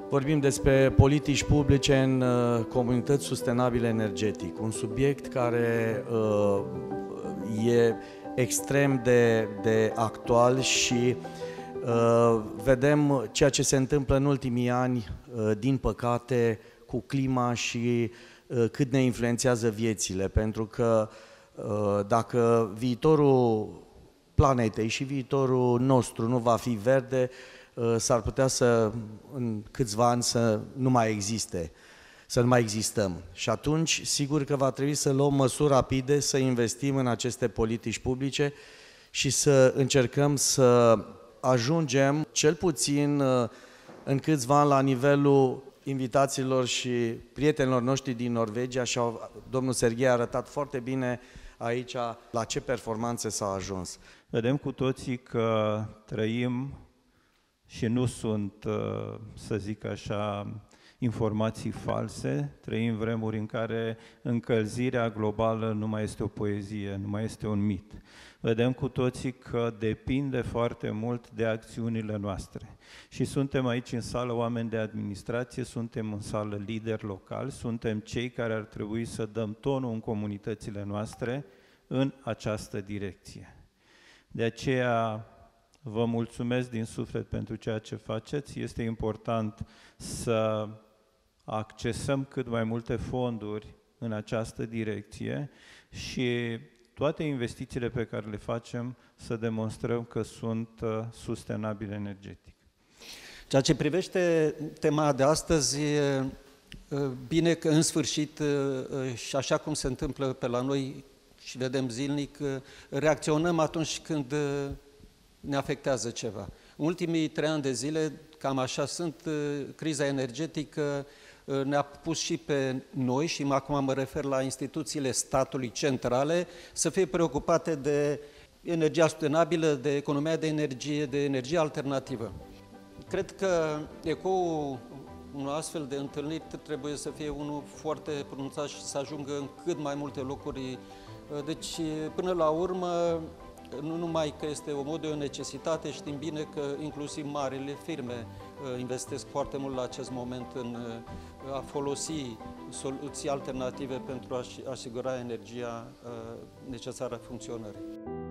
Vorbim despre politici publice în comunități sustenabile energetic, un subiect care e extrem de actual și vedem ceea ce se întâmplă în ultimii ani, din păcate, cu clima și cât ne influențează viețile, pentru că dacă viitorul planetei și viitorul nostru nu va fi verde, s-ar putea să în câțiva ani să nu mai existe, să nu mai existăm. Și atunci, sigur că va trebui să luăm măsuri rapide, să investim în aceste politici publice și să încercăm să ajungem, cel puțin în câțiva ani, la nivelul invitațiilor și prietenilor noștri din Norvegia, și domnul Serghei a arătat foarte bine aici la ce performanțe s-a ajuns. Vedem cu toții că trăim și nu sunt, să zic așa, informații false. Trăim vremuri în care încălzirea globală nu mai este o poezie, nu mai este un mit. Vedem cu toții că depinde foarte mult de acțiunile noastre. Și suntem aici în sală oameni de administrație, suntem în sală lideri locali, suntem cei care ar trebui să dăm tonul în comunitățile noastre în această direcție. De aceea vă mulțumesc din suflet pentru ceea ce faceți. Este important să accesăm cât mai multe fonduri în această direcție și toate investițiile pe care le facem să demonstrăm că sunt sustenabile energetic. Ceea ce privește tema de astăzi, bine că în sfârșit, și așa cum se întâmplă pe la noi și vedem zilnic, reacționăm atunci când ne afectează ceva. În ultimii 3 ani de zile, cam așa sunt, criza energetică ne-a pus și pe noi, și acum mă refer la instituțiile statului centrale, să fie preocupate de energia sustenabilă, de economia de energie, de energie alternativă. Cred că ecoul unui astfel de întâlniri trebuie să fie unul foarte pronunțat și să ajungă în cât mai multe locuri. Deci, până la urmă, nu numai că este o modă, o necesitate, știm bine că inclusiv marile firme investesc foarte mult la acest moment în a folosi soluții alternative pentru a asigura energia necesară funcționării.